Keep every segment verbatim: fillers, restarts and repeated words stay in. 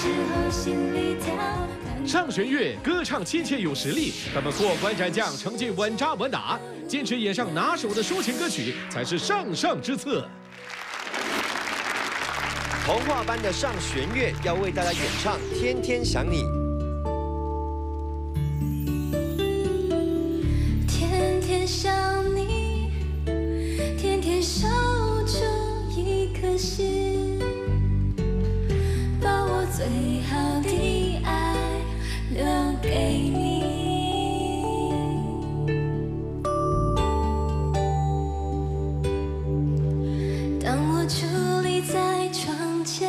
时候心里跳。 上弦月歌唱亲切有实力，他们过关斩将，成绩稳扎稳打，坚持演上拿手的抒情歌曲才是上上之策。 童话般的上弦月要为大家演唱《天天想你》。 天天想你，天天守住一颗心，把我最好的爱留给你。当我伫立在窗前，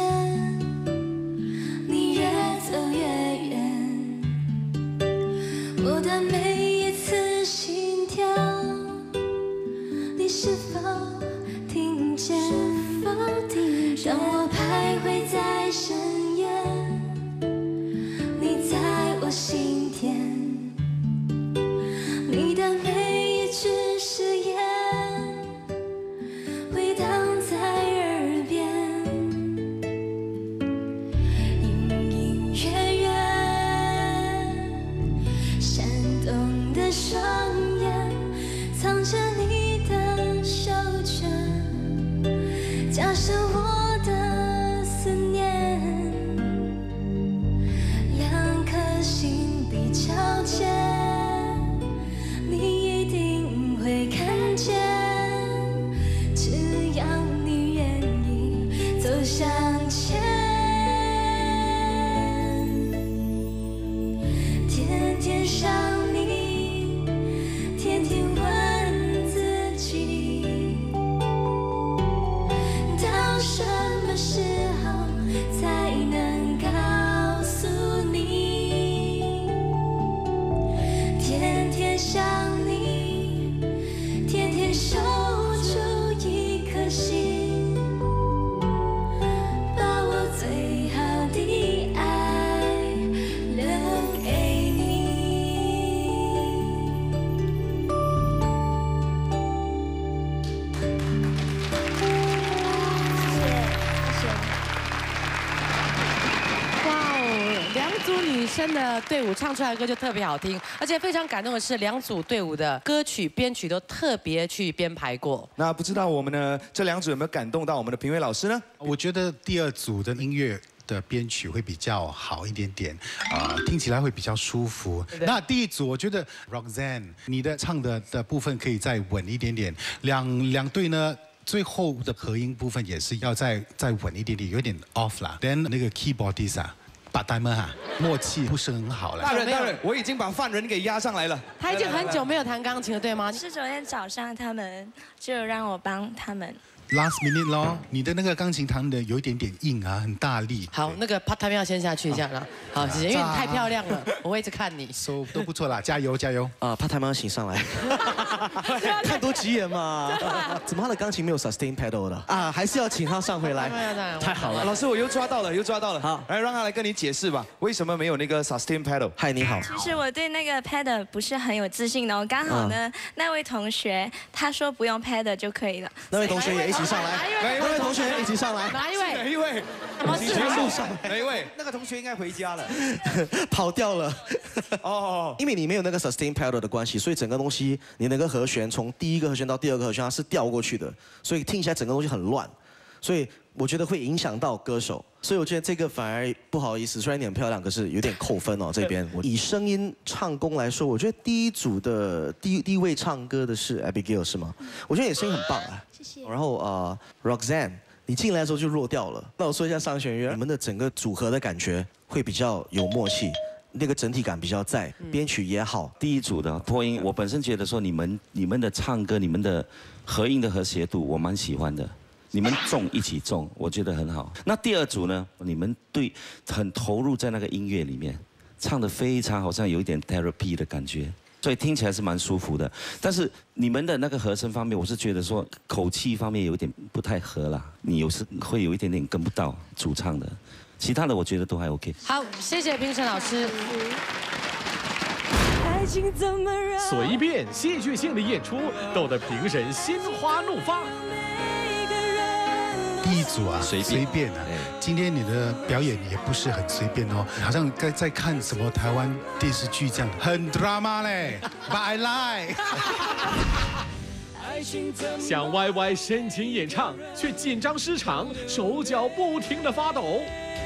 你越走越远，我的每一次心跳，你是否听见？当我徘徊在深夜，你在我心田，你的每一句誓言回荡在耳边，隐隐约约，闪动的双眼藏着你的手卷，加深我的思念，两颗心比交界，你一定会看见，只要你愿意走向前。天天想你，天天问自己，到什么时候才能告诉你？天天想你，天天守住一颗心，把我最好的爱留给你。 哇哦，两组女生的队伍唱出来的歌就特别好听，而且非常感动的是，两组队伍的歌曲编曲都特别去编排过。 那不知道我们呢这两组有没有感动到我们的评委老师呢？ 我觉得第二组的音乐的编曲会比较好一点点，啊、听起来会比较舒服。那第一组我觉得 Roxanne 你的唱的的部分可以再稳一点点，两两队呢。最后的合音部分也是要再再稳一点点，有点 off 啦。Then 那个 keyboardist 啊，把他们哈默契不是很好了。 大人，大人，我已经把犯人给押上来了。 他已经很久没有弹钢琴了，对吗？ 是昨天早上他们就让我帮他们。 Last minute 咯，你的那个钢琴弹的有一点点硬啊，很大力。 好，那个 part time 要先下去一下了。好，谢谢，因为你太漂亮了，我会一直看你。 So 都不错啦，加油加油！ 啊 ，part time 要请上来，看多几眼嘛。怎么他的钢琴没有 sustain pedal 的啊？还是要请他上回来。太好了， 老师，我又抓到了，又抓到了。 好， 来让他来跟你解释吧，为什么没有那个 sustain pedal？ 嗨，你好。 其实我对那个 pedal 不是很有自信的，我刚好呢，那位同学他说不用 pedal 就可以了。 那位同学也一起上来。那位同学一起上来。 哪一位？ 哪一位？ 什么事？ 路上哪一位？ 那个同学应该回家了，跑掉了。 哦， 因为你没有那个 sustain pedal 的关系，所以整个东西你那个和弦从第一个和弦到第二个和弦它是调过去的，所以听起来整个东西很乱，所以我觉得会影响到歌手。所以我觉得这个反而不好意思，虽然你很漂亮，可是有点扣分哦。这边以声音唱功来说，我觉得第一组的第第一位唱歌的是 Abigail 是吗？我觉得你声音很棒啊。 谢谢。 然后呃 Roxanne。你进来的时候就弱掉了。那我说一下上弦月，你们的整个组合的感觉会比较有默契，那个整体感比较在，编曲也好。 第一组的破音，我本身觉得说你们你们的唱歌，你们的合音的和谐度，我蛮喜欢的。你们重一起重，我觉得很好。那第二组呢，你们对很投入在那个音乐里面，唱得非常好像有一点 therapy 的感觉。所以听起来是蛮舒服的，但是你们的那个和声方面，我是觉得说口气方面有点不太合啦，你有时会有一点点跟不到主唱的，其他的我觉得都还 OK。 好，谢谢评审老师。 随便戏剧性的演出，逗得评审心花怒放。 第一组组啊， 随便随便啊。今天你的表演也不是很随便哦，好像在在看什么台湾电视剧这样，很 drama 嘞。But I like。 向 Y Y 深情演唱，却紧张失常，手脚不停地发抖。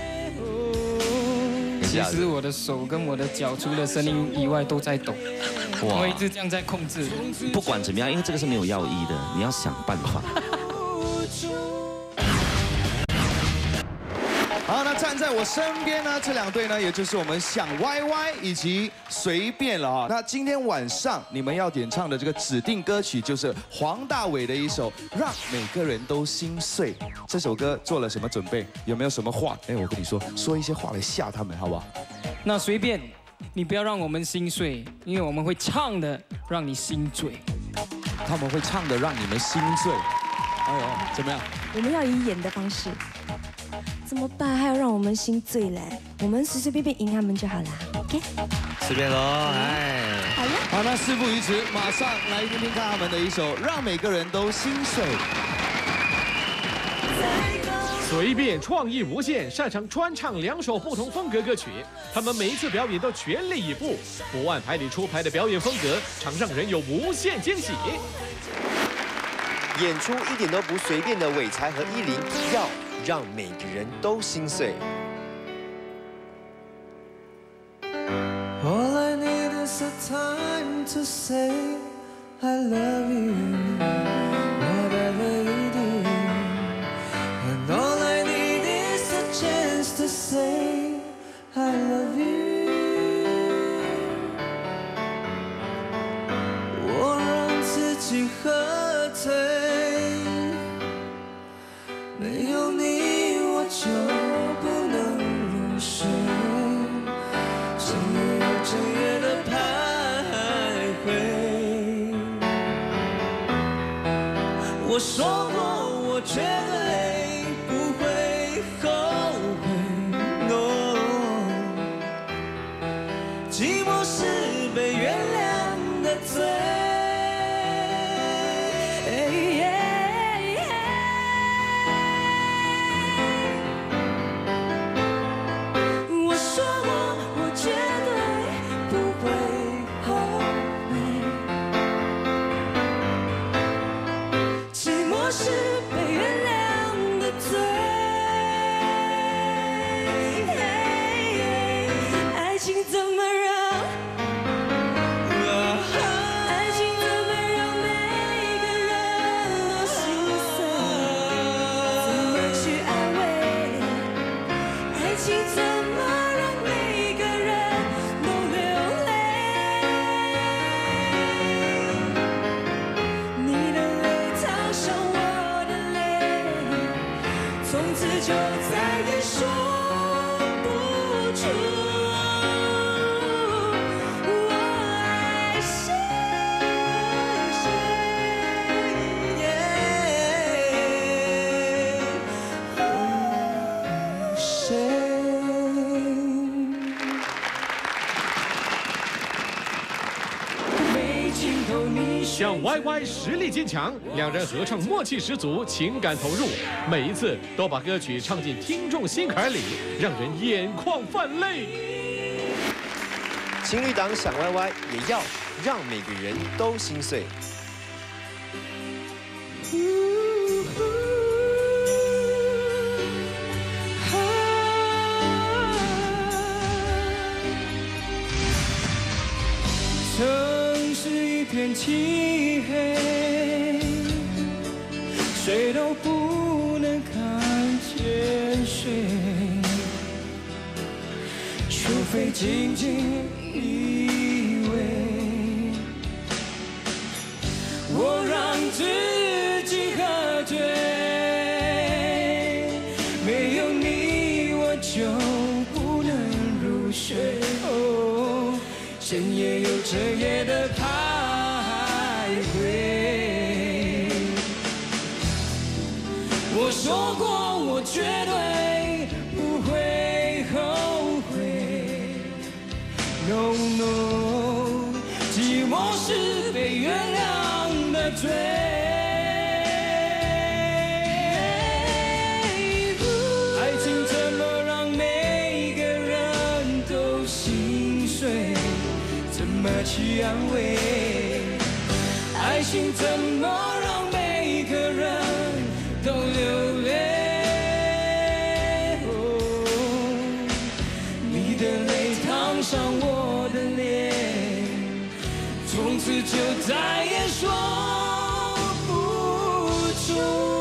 其实我的手跟我的脚除了声音以外都在抖，我一直这样在控制。 不管怎么样，因为这个是没有药医的，你要想办法。 好，那站在我身边呢，这两队呢，也就是我们想 Y Y 以及随便了啊。那今天晚上你们要点唱的这个指定歌曲，就是黄大炜的一首《让每个人都心碎》。这首歌做了什么准备？有没有什么话？哎，我跟你说，说一些话来吓他们，好不好？ 那随便，你不要让我们心碎，因为我们会唱的让你心醉。 他们会唱的让你们心醉。哎呦，怎么样？ 我们要以演的方式。怎么办？还要让我们心醉嘞？我们随随便便赢他们就好啦。OK， 随便喽，哎。 好了。 好，那事不宜迟，马上来听听看他们的一首《让每个人都心碎》。 随便创意无限，擅长专唱两首不同风格歌曲。他们每一次表演都全力以赴，不按牌理出牌的表演风格，常让人有无限惊喜。 演出一点都不随便的伟才和依林，要让每个人都心碎。 All I need is a time to say I love you, whatever you do. And all I need is a chance to say I love you. 我让自己喝醉，没有你我就不能入睡。整夜的徘徊，我说过我绝对不会后悔 ，no。寂寞是被原谅的罪。我说过我绝对。不会后悔，寂寞是被原谅的罪。爱情怎么让？爱情怎么让每个人都心碎？怎么去安慰？爱情怎么让每个人？从此就再也说不出我爱谁像 Y Y 实力坚强，两人合唱默契十足，情感投入，每一次都把歌曲唱进听众心坎里，让人眼眶泛泪。 情侣档想 Y Y 也要让每个人都心碎。 城市一片漆黑，谁都不能看见谁，除非紧紧依偎。我让自己喝醉，没有你我就不能入睡。哦，深夜有整夜的徘徊。我说过，我绝对不会后悔。No no， 寂寞是被原谅的罪。 么去安慰？爱情怎么让每个人都流泪？哦，你的泪烫伤我的脸，从此就再也说不出。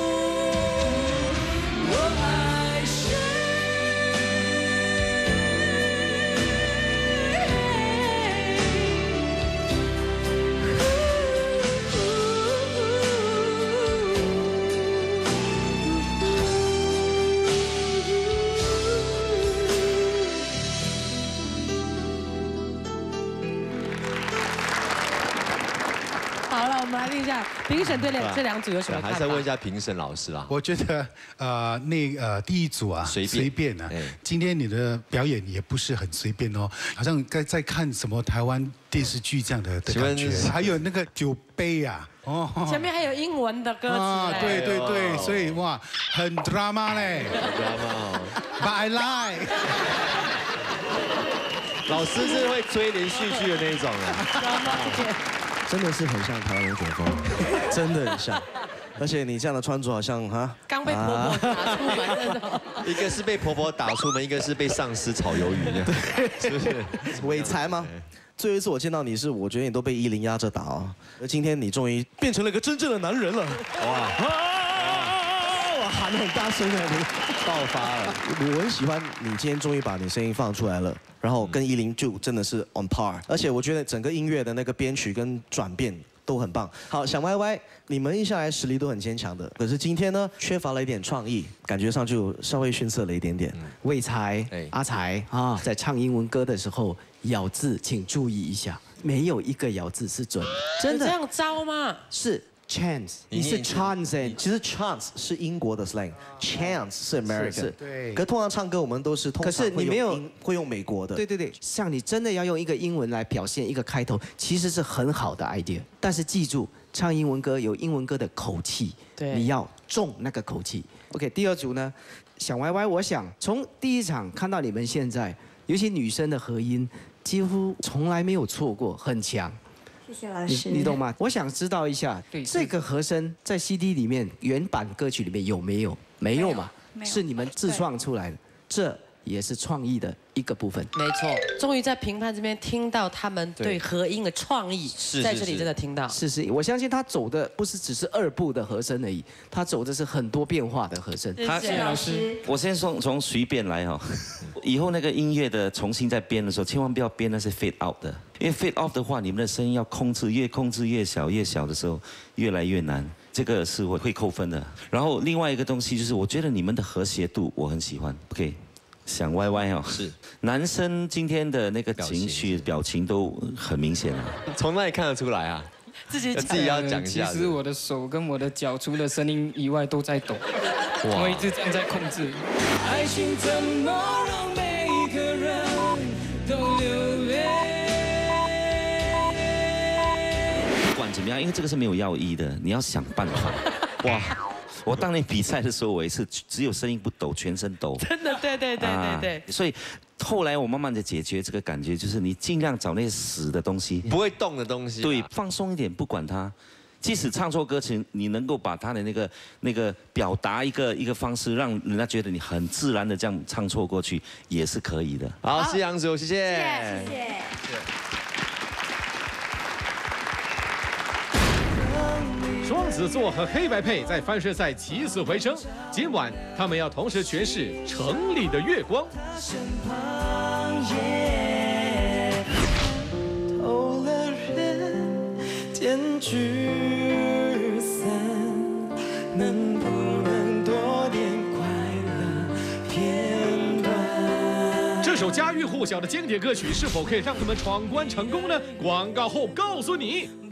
我们来听一下评审对这两组有什么看法？ 还是要问一下评审老师啦。 我觉得呃那呃第一组啊随便随便啊，今天你的表演也不是很随便哦，好像在在看什么台湾电视剧这样的的感觉，还有那个酒杯啊。 哦，前面还有英文的歌词啊，对对对，所以哇，很 drama 嘞 ，drama。 But I like。 老师是会追连续剧的那一种啊。 真的是很像台湾人国风，真的很像。而且你这样的穿着好像哈， 刚被婆婆打出门那种。 一个是被婆婆打出门，一个是被上司炒鱿鱼的，是不是？ 伪才吗？ 最后一次我见到你是，我觉得你都被依林压着打哦。而今天你终于变成了一个真正的男人了，哇！我喊得很大声的，你爆发了。我很喜欢你今天终于把你声音放出来了，然后跟依林就真的是 on par。而且我觉得整个音乐的那个编曲跟转变都很棒。好，想歪歪，你们一向来实力都很坚强的，可是今天呢缺乏了一点创意，感觉上就稍微逊色了一点点。 魏才、阿才啊，在唱英文歌的时候。 咬字请注意一下，没有一个咬字是准的，真的。 这样招吗？ 是 chance， 你是 chance， 其实 chance 是英国的 slang，chance 是 American。 对。 可通常唱歌我们都是通常可是你没有会用美国的。 对对对，像你真的要用一个英文来表现一个开头，其实是很好的 idea。但是记住，唱英文歌有英文歌的口气， 对， 你要重那个口气。OK， 第二组呢，想歪歪，我想从第一场看到你们现在。 尤其女生的和音几乎从来没有错过，很强。 谢谢老师。 你, 你懂吗？我想知道一下，这个和声在 C D 里面原版歌曲里面有没有？没有嘛？是你们自创出来的，这也是创意的一个部分。 没错，终于在评判这边听到他们对和音的创意，在这里真的听到。 是是，我相信他走的不是只是二部的和声而已，他走的是很多变化的和声。 他谢谢老师。 我先从从随便来哈。 以后那个音乐的重新再编的时候，千万不要编那些 fade out 的，因为 fade out 的话，你们的声音要控制，越控制越小，越小的时候越来越难，这个是会会扣分的。然后另外一个东西就是，我觉得你们的和谐度我很喜欢 ，OK， 想歪歪哦， 是男生今天的那个情绪表情都很明显啊， 从哪里看得出来啊？ 自己自己要讲一下。 其实我的手跟我的脚除了声音以外都在抖，我一直这样在控制。 爱情怎么让每一个人都流泪？ 不管怎么样，因为这个是没有药医的，你要想办法。哇！我当年比赛的时候，我也是只有声音不抖，全身抖。 真的，对对对对对。 啊、所以后来我慢慢的解决这个感觉，就是你尽量找那些死的东西， 不会动的东西、啊。 对，放松一点，不管它。即使唱错歌词，你能够把他的那个那个表达一个一个方式，让人家觉得你很自然的这样唱错过去，也是可以的。 好，西洋组，谢谢。 谢谢。 双子座和黑白配在翻身赛起死回生，今晚他们要同时诠释《城里的月光》。 偷了人间聚散，能不能多点快乐片段？ 这首家喻户晓的经典歌曲是否可以让他们闯关成功呢？广告后告诉你。